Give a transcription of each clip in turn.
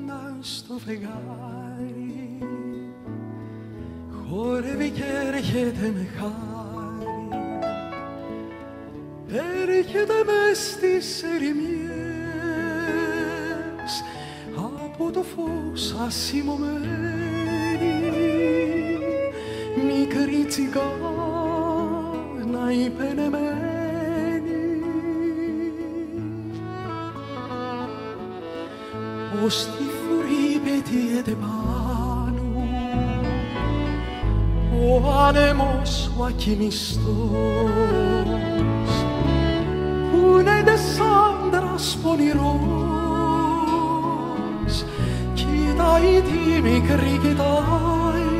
κόνα στο φεγγάρι, χορεύει και έρχεται με χάρη, έρχεται μες στις ερημιές από το φως ασημωμένη, μικρή τσιγκάνα η πενεμένη, ως τη φουρή πετιέται πάνω ο άνεμος ο ακινηστός, που είναι δες άντρας πονηρός, κοιτάει τη μικρή κοιτάει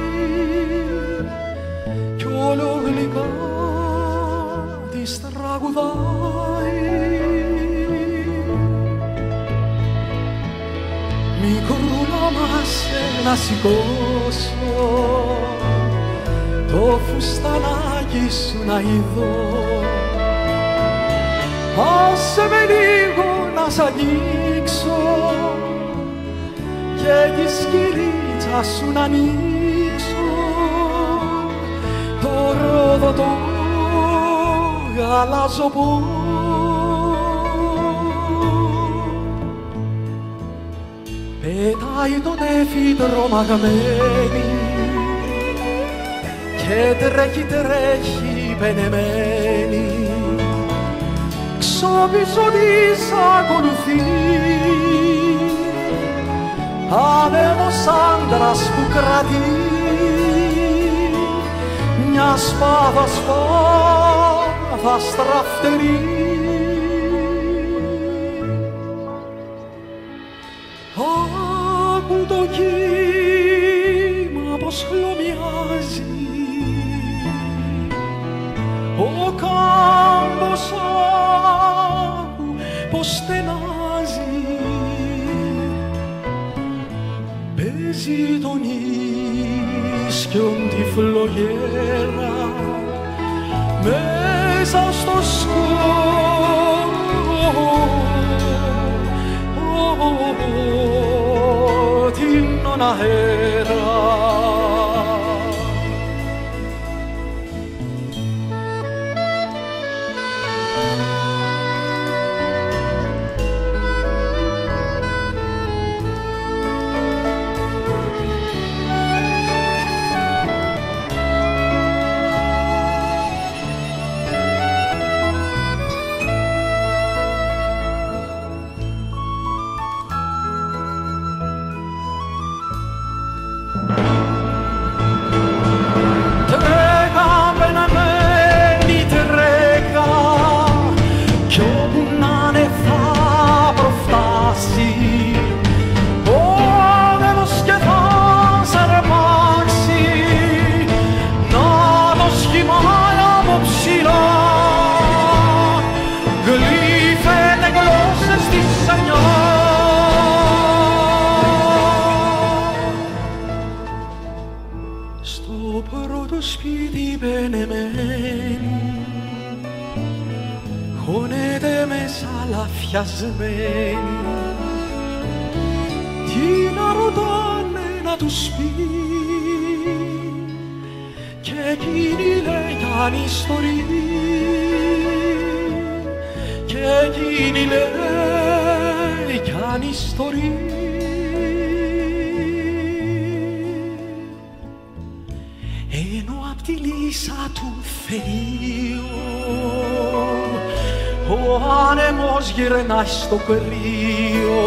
κι όλο γλυκά της τραγουδάει. Μικρούλα μας να σηκώσω, το φουστανάκι σου να ειδώ, άσε με λίγο να σ' αγγίξω και τη σκυλίτσα σου να ανοίξω, το ρόδο το γαλάζοπο. Πετάει τον έφη τρομαγμένη και τρέχει πενεμένη, ξόπισω της ακολουθεί άνεμος άντρας που κρατεί μια σπάθα στραφτερή. Άκου το κύμα πως χλωμιάζει, ο κάμπος άκου πως στενάζει, παίζει τον ίσκιον τη φλογέρα μέσα στο σκότεινον αέρα. Στο πρώτο σπίτι πενεμένη, χώνεται μέσα λαφιασμένη, τι να ρωτάνε να τους πει, και εκείνη λέει καν ιστορή, και εκείνη λέει καν ιστορή. Ενώ απ' τη λύσα του φερείου ο άνεμος γυρνάει στο κρύο,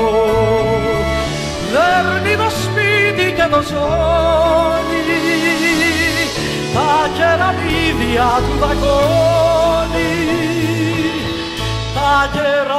δέρνει το σπίτι και το ζώνει, τα κεραμίδια του δαγκώνει, τα